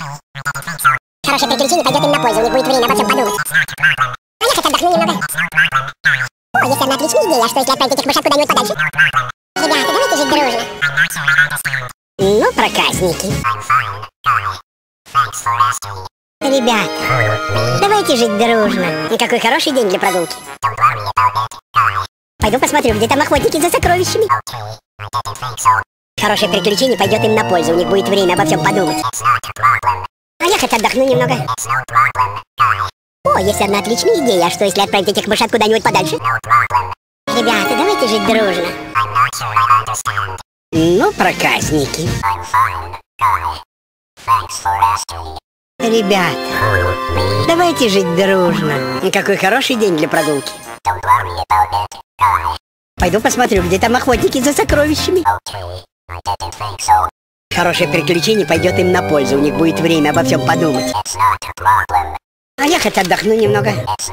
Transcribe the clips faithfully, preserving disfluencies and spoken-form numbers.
Хорошее приключение пойдет им на пользу, у них будет время обо всем подумать. А я хоть отдохну немного. О, есть одна отличная идея, а что если отправить этих мышат куда-нибудь подальше? Ребята, давайте жить дружно. Ну, проказники. Ребята, давайте жить дружно. И какой хороший день для прогулки. Пойду посмотрю, где там охотники за сокровищами. Хорошее приключение пойдет им на пользу, у них будет время обо всем подумать. А я хоть отдохну немного. О, есть одна отличная идея, а что если отправить этих мышат куда-нибудь подальше? Ребята, давайте жить дружно. Ну, проказники. Ребята, давайте жить дружно. И какой хороший день для прогулки. Пойду посмотрю, где там охотники за сокровищами. Хорошее приключение пойдет им на пользу, у них будет время обо всем подумать. А я хоть отдохну немного.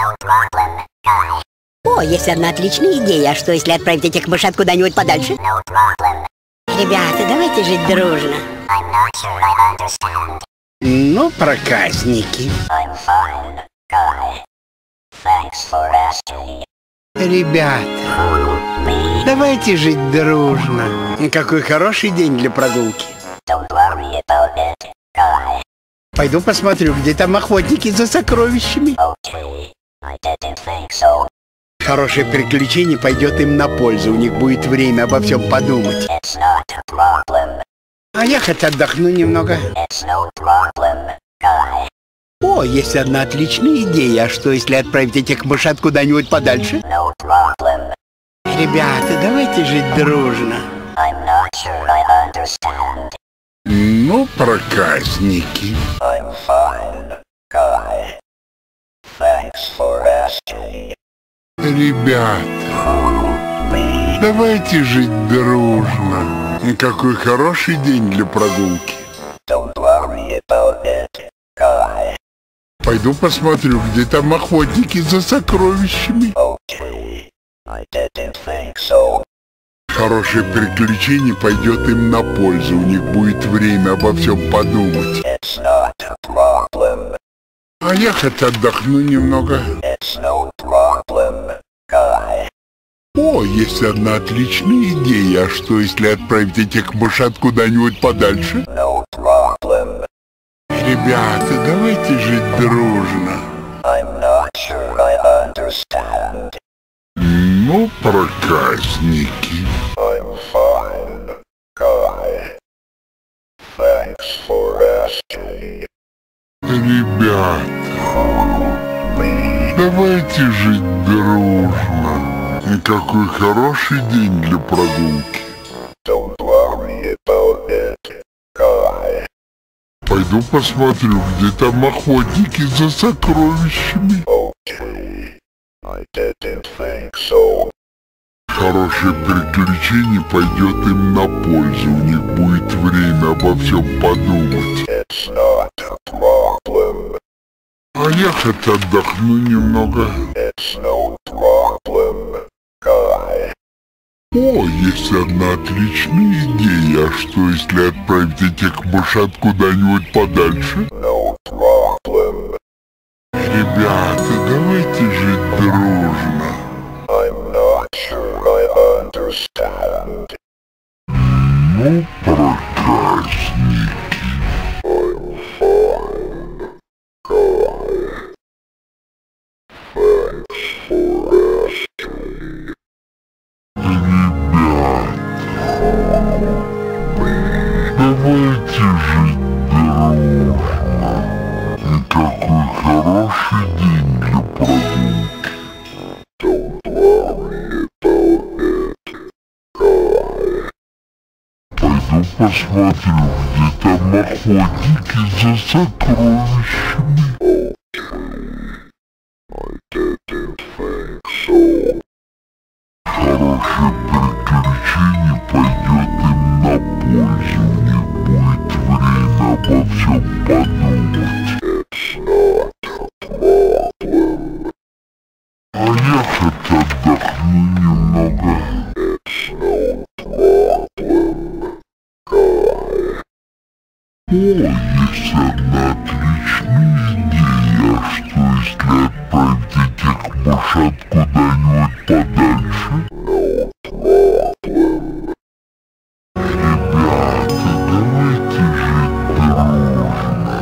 О, есть одна отличная идея, а что если отправить этих мышат куда-нибудь подальше? Ребята, давайте жить дружно. Ну, проказники. Ребята, давайте жить дружно. И какой хороший день для прогулки. Пойду посмотрю, где там охотники за сокровищами. Хорошее приключение пойдет им на пользу, у них будет время обо всем подумать. А я хоть отдохну немного. О, есть одна отличная идея, а что если отправить этих мышат куда-нибудь подальше? Ребята, давайте жить дружно. Ну, проказники. Ребята, давайте жить дружно. И какой хороший день для прогулки. Пойду посмотрю, где там охотники за сокровищами. Хорошее приключение пойдет им на пользу, у них будет время обо всем подумать. А я хоть отдохну немного. О, есть одна отличная идея, а что если отправить этих мышат куда-нибудь подальше? Ребята, давайте жить дружно. Ну, проказники. Ребята, давайте жить дружно. И какой хороший день для прогулки. Пойду посмотрю, где там охотники за сокровищами. Хорошее приключение пойдет им на пользу, у них будет время обо всем подумать. А я хоть отдохну немного. О, есть одна отличная идея, а что если отправить этих мышат куда-нибудь подальше? Ребята, давайте жить дружно. Ну, проказники. Давайте жить дружно. И какой хороший день для прогулки. Пойду посмотрю, где там охотники за сокровищами. Хорошее приключение пойдет им на пользу, у них будет время обо всем подумать. А я хоть отдохну немного. О, есть одна отличная идея, что если отправить этих мышат куда-нибудь подальше? Ребята, давайте жить дружно.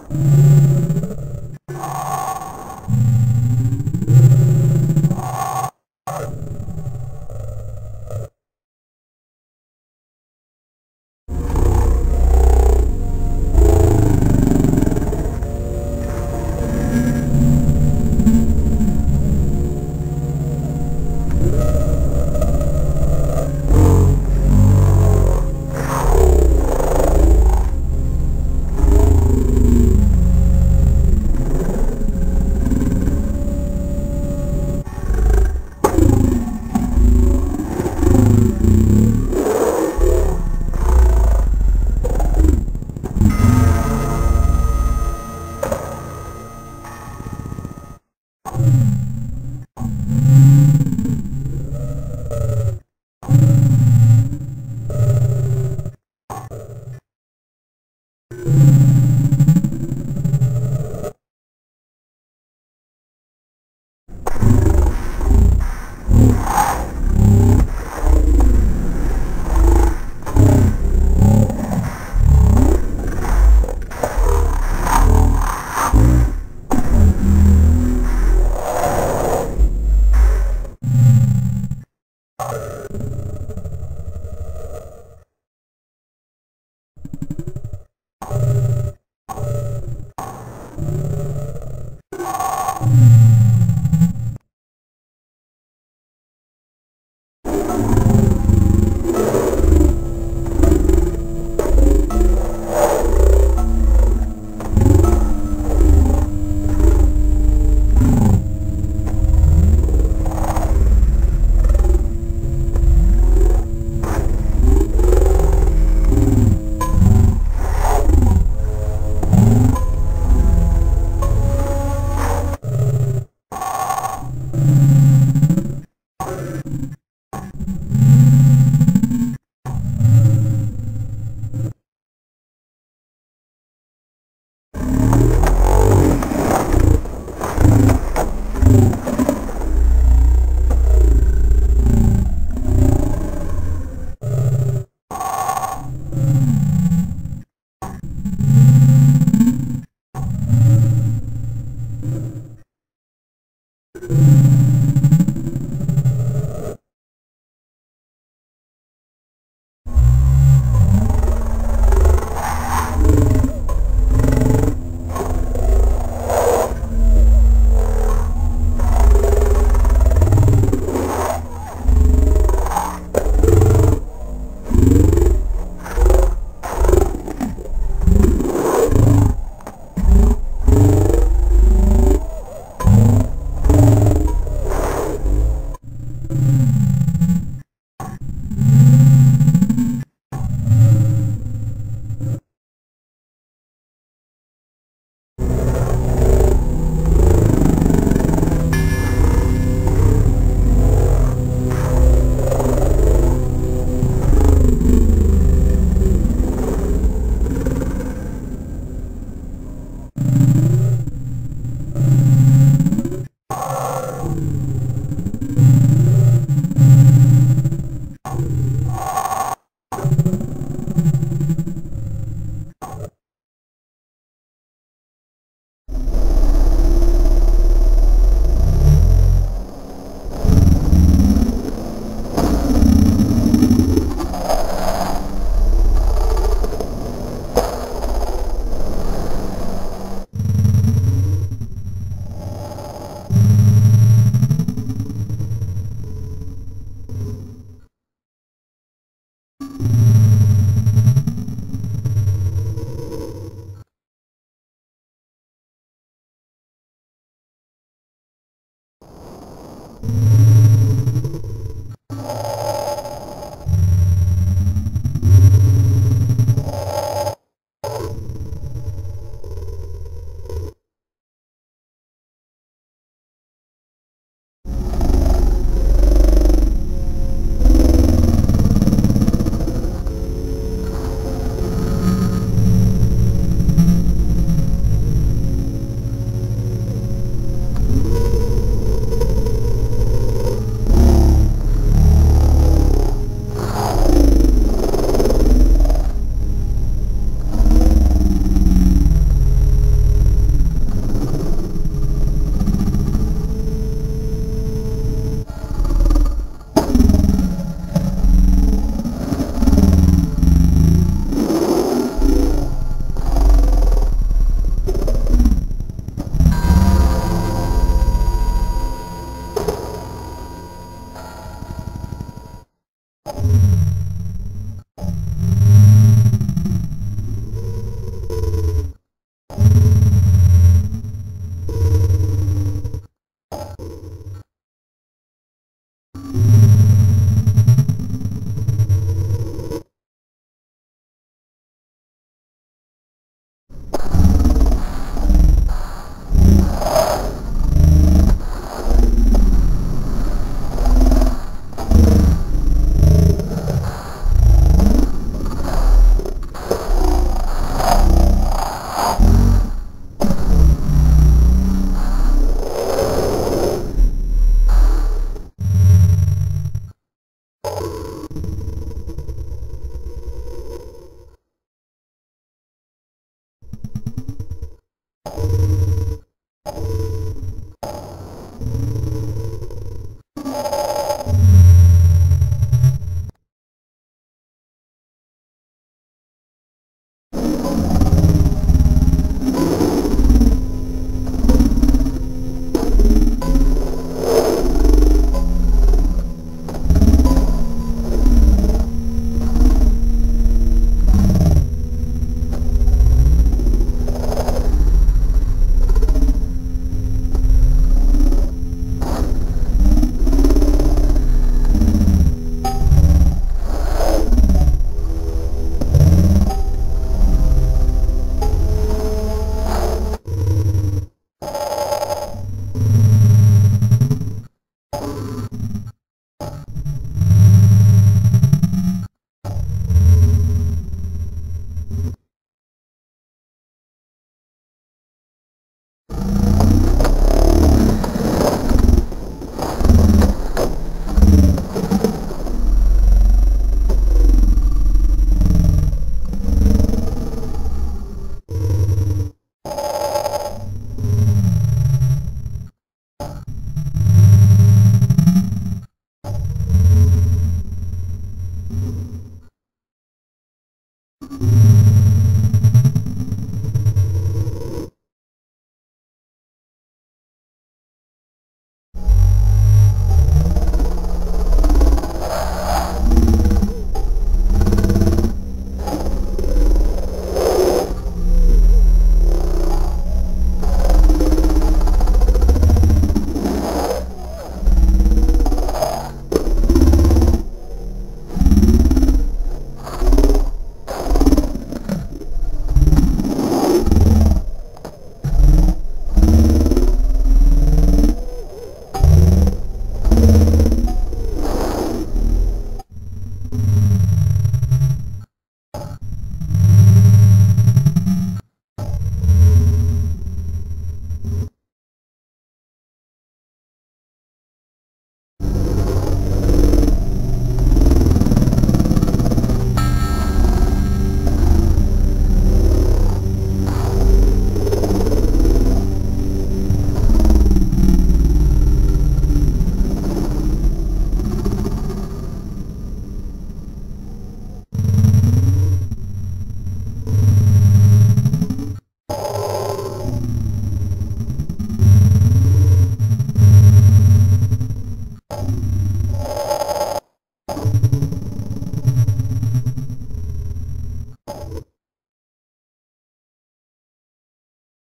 you